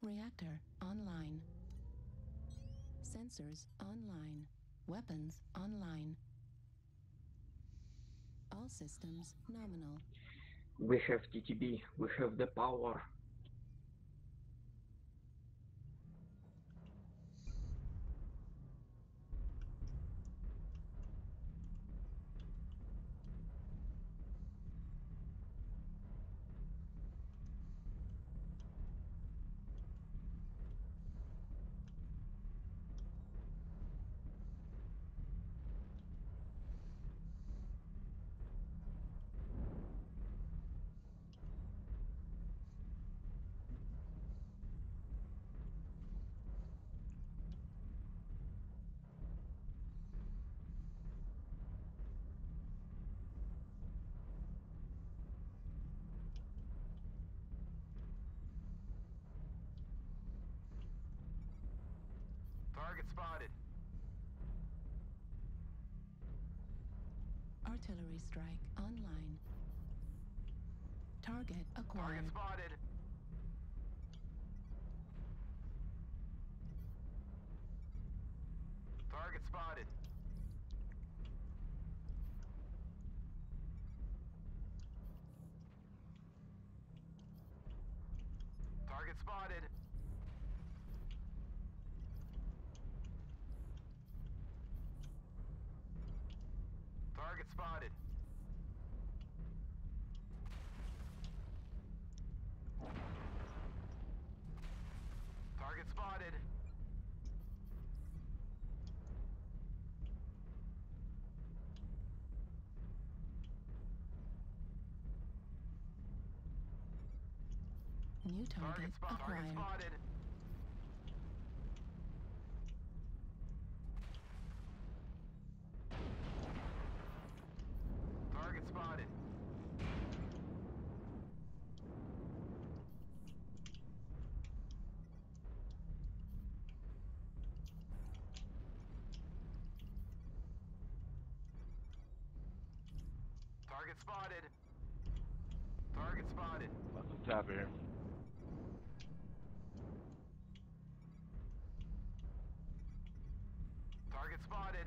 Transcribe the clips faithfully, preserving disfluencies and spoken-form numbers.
Reactor online. Sensors online. Weapons online. All systems nominal. We have T T B. We have the power. Target spotted. Artillery strike online. Target acquired. Target spotted. Target spotted. Target spotted. Target spotted. Target spotted. New target, Target, spot target acquired. spotted. Target spotted. Target spotted. Target spotted. Up the top here. Target spotted.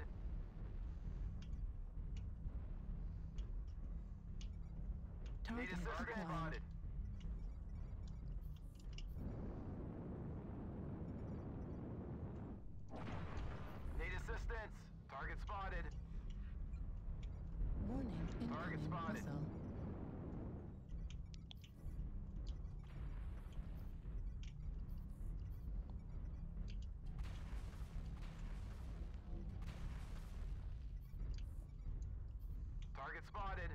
Need Target assistance acquired. spotted. Need assistance. Target spotted. Warning, Target incoming spotted. missile. Target spotted.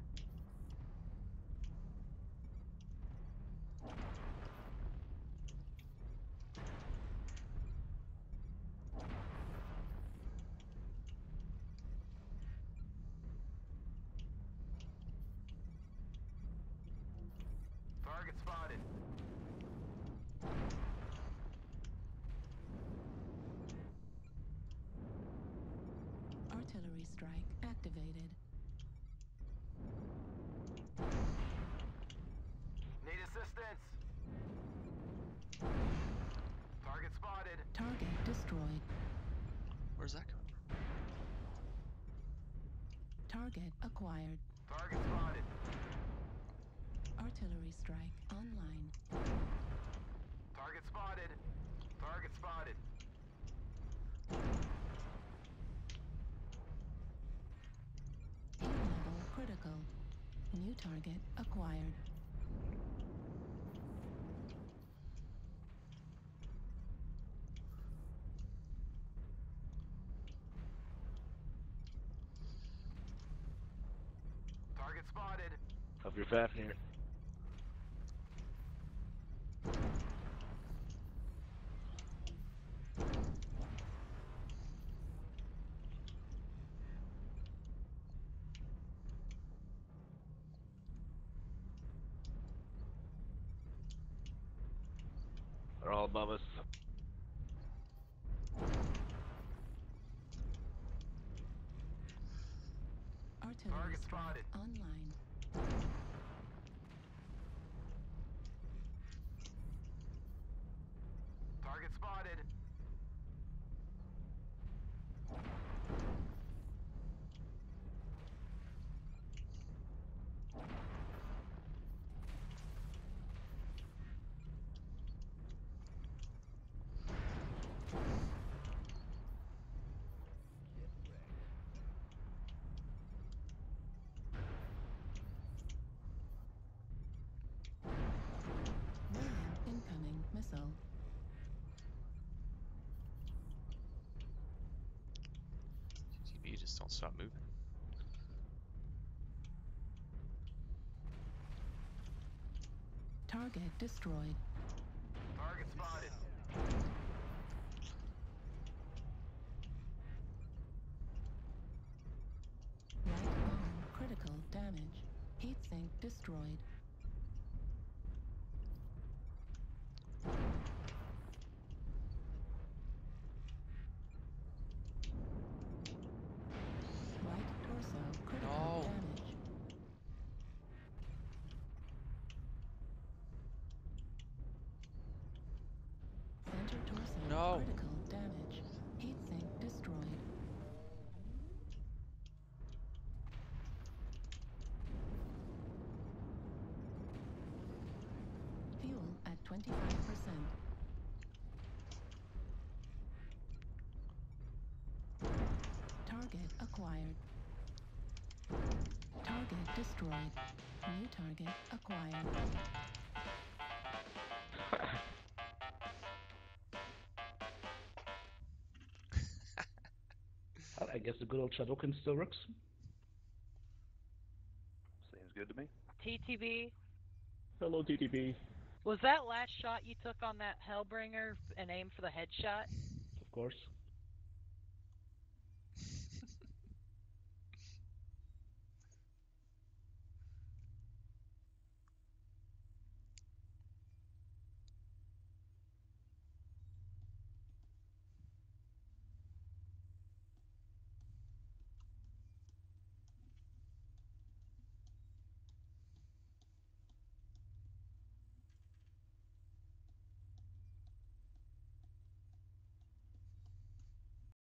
Target spotted. Artillery strike activated. Need assistance. Target spotted. Target destroyed. Where's that coming from? Target acquired. Target spotted. Artillery strike online. Target spotted. Target spotted. Heat level critical. New target acquired. Target spotted. Up your fast here. They're all above us. Artillery Target strike spotted. online. missile. T T B, just don't stop moving. Target destroyed. Target spotted. Right arm critical damage. Heat sink destroyed. Right torso critical No. damage. Center torso No. critical damage. Heat sink destroyed. Fuel at twenty-five percent. Target acquired. Target destroyed. New target acquired. I guess the good old Shadowkin still works. Seems good to me. T T B, Hello, T T B. was that last shot you took on that Hellbringer an aim for the headshot? Of course.